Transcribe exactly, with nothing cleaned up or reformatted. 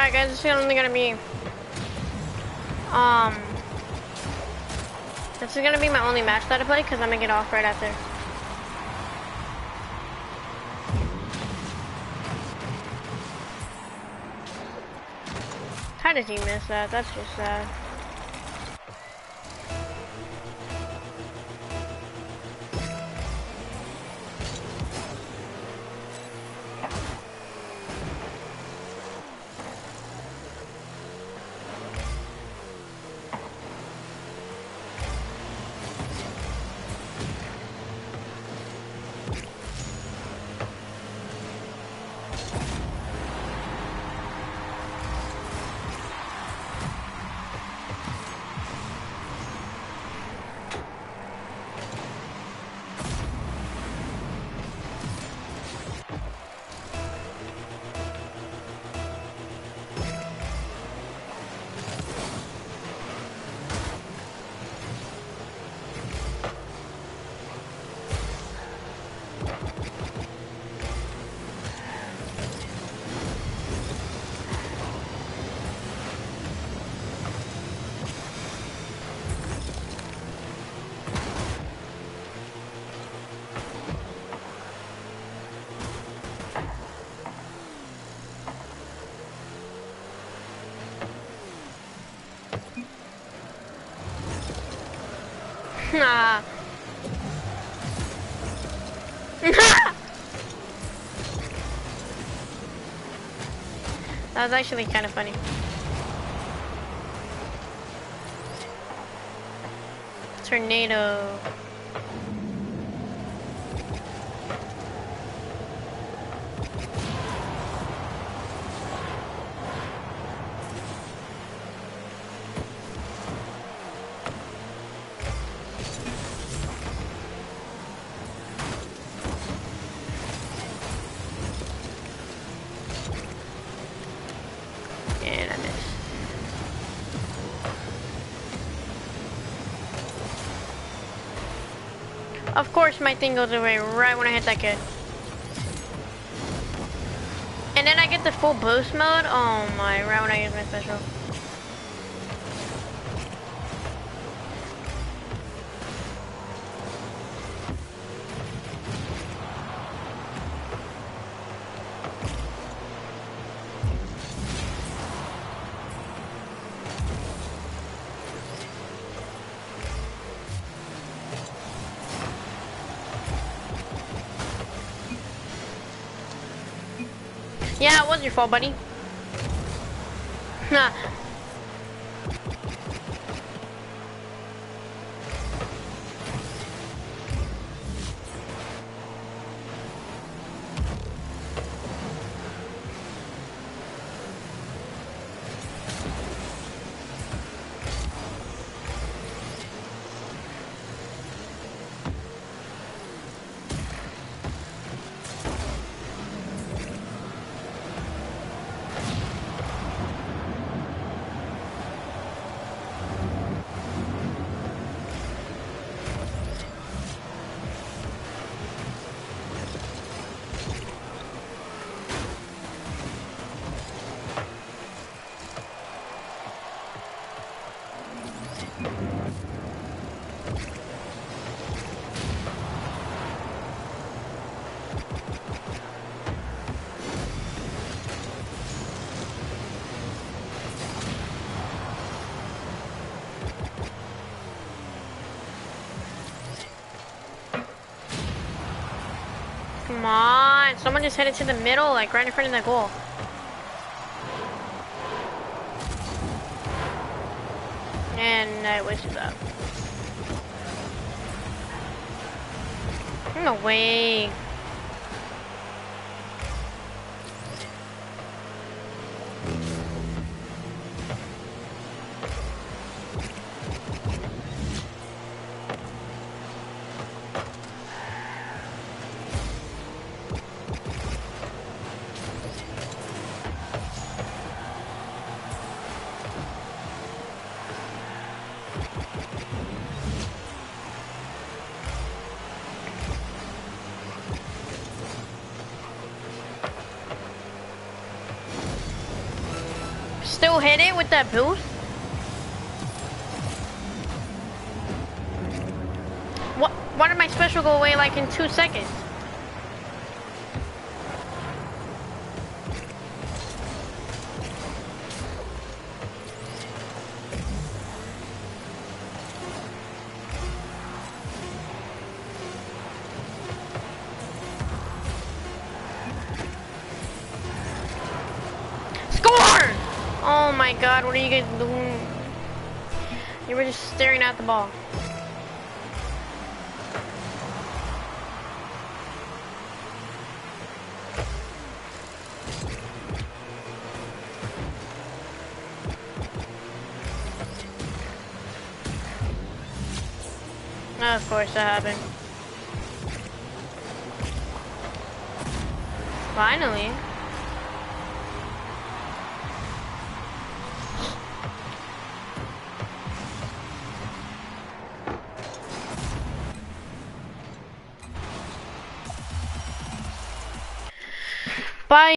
Alright guys, this is only gonna be um this is gonna be my only match that I play because I'm gonna get off right after. How did he miss that? That's just sad. Nah. That was actually kind of funny. Tornado. Of course my thing goes away right when I hit that kid. And then I get the full boost mode. Oh my, right when I use my special. Yeah, it was your fault, buddy. Nah. Come on, someone just hit it to the middle, like right in front of the goal. And I wish that. No way. Still hit it with that boost? What? Why did my special go away like in two seconds? Oh my god, what are you guys doing? You were just staring at the ball. Oh, of course that happened. Finally. Bye.